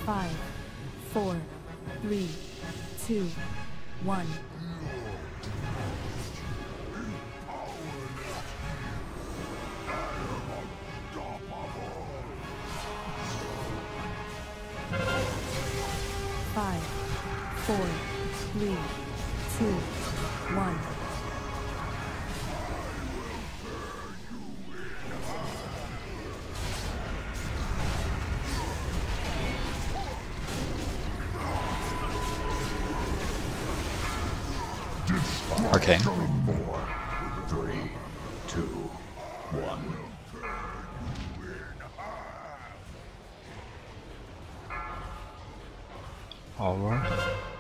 5, 4, 3, 2, 1. Five, 4, 3, 2, 1. Okay. 4, 3, 2, 1. All right.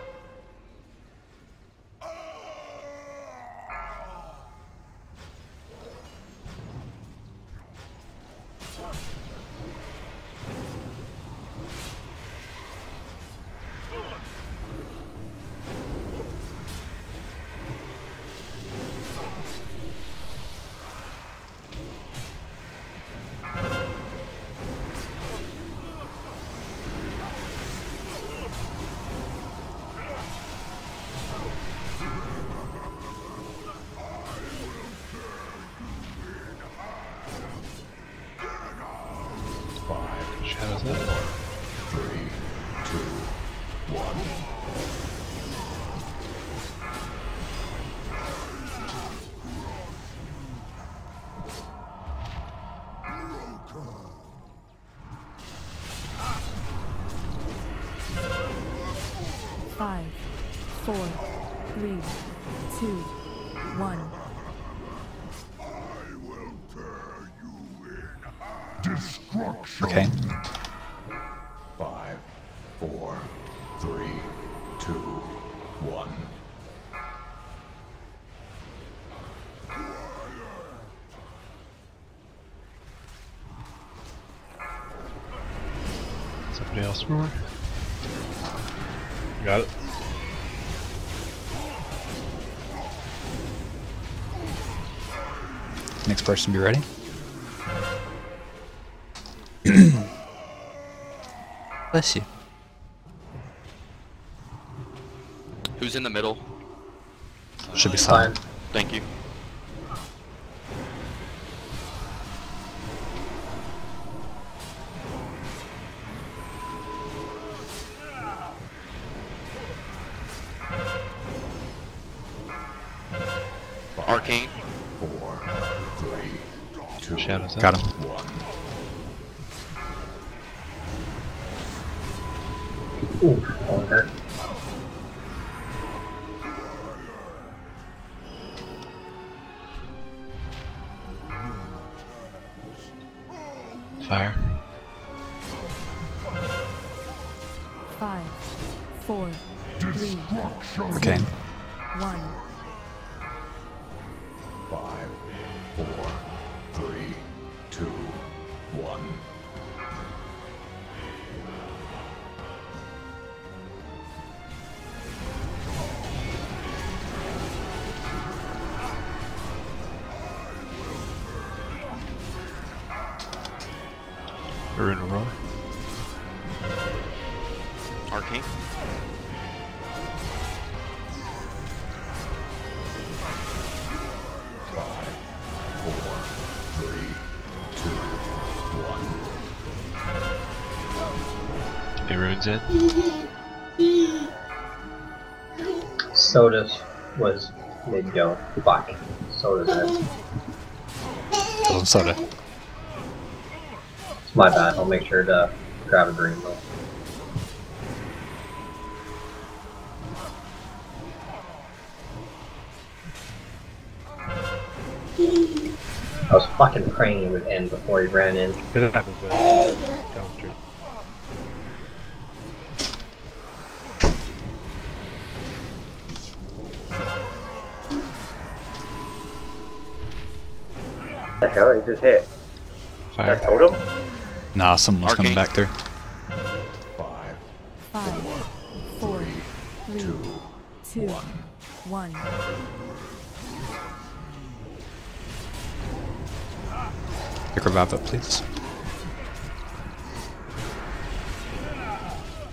Shadows up. 3, 2, 1. Five, 4, 3, 2, 1. Destruction. Okay. 5, 4, 3, 2, 1. Somebody else roar. Got it. Next person be ready. Bless you. Who's in the middle? Should be fine. Thank you. Arcane. 4, 3, 2, Shadows up. Got him. 1. Ooh, okay. Fire. 5, 4, 3, Okay. 1. 5, 4, 3, 2, 1. We're in a roar. Arcane. 5, 4, 3, 2, 1. Any runes in? Sodas was mid-go. Fuck. Soda's in. Golden soda. It's my bad. I'll make sure to grab a green though. I was fucking praying it would end before he ran in. It happens with Downstream. The hell? He just hit. Fire. That totem? Nah, someone's coming Arcane. back through. 5, 5, 4, 3, 2, 1. Pick revive up, please.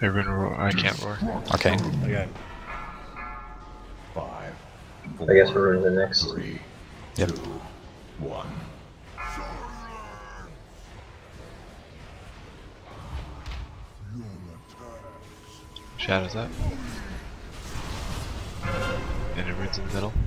Hey, Rune roar. I can't roar. Arcane. Okay. 5, I guess we're running the next. 3, Yep. 2, 1. Shadows up. And it runes in the middle.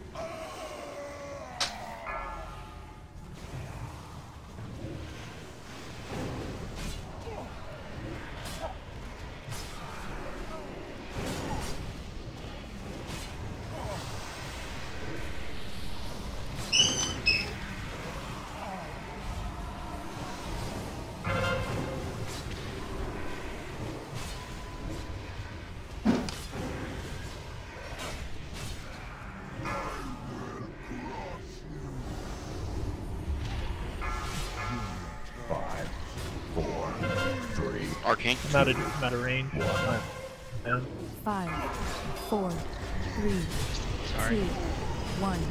Five, 4, 3, Arcane. I'm out of range. Down. 5, 4, 3, 2, 1.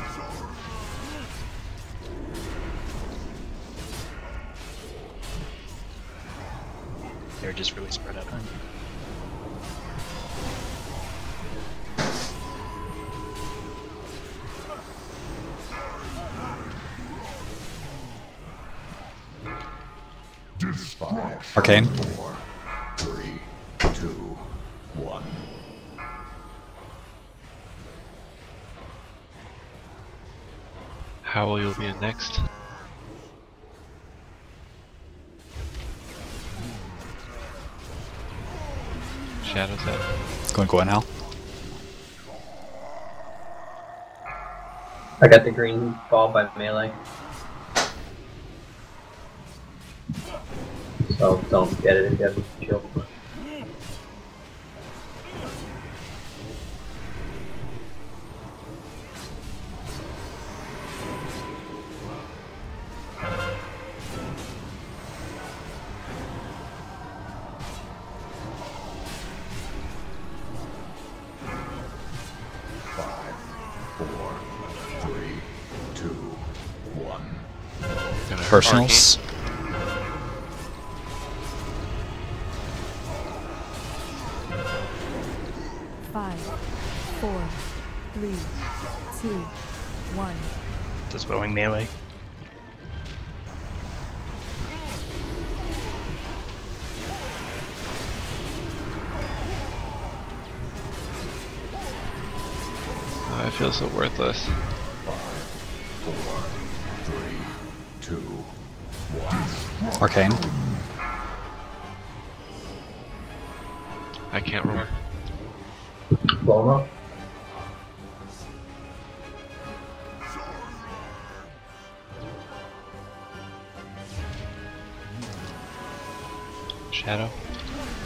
They're just really spread out. Five, Arcane. 4, 3, 2, 1. Howl, you'll be in next. Shadows up. Going Gwen Hal. I got the green ball by melee. So don't get it if you have a shield. Five, 4, 3, 2, 1. Gonna Personals. Five, 4, 3, 2, 1. Does bowing melee? Oh, I feel so worthless. 5, 4, 3, 2, 1. Arcane. I can't roar. Blow 'em up. Shadow.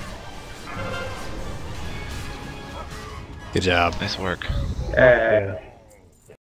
Good job. Nice work. Yeah.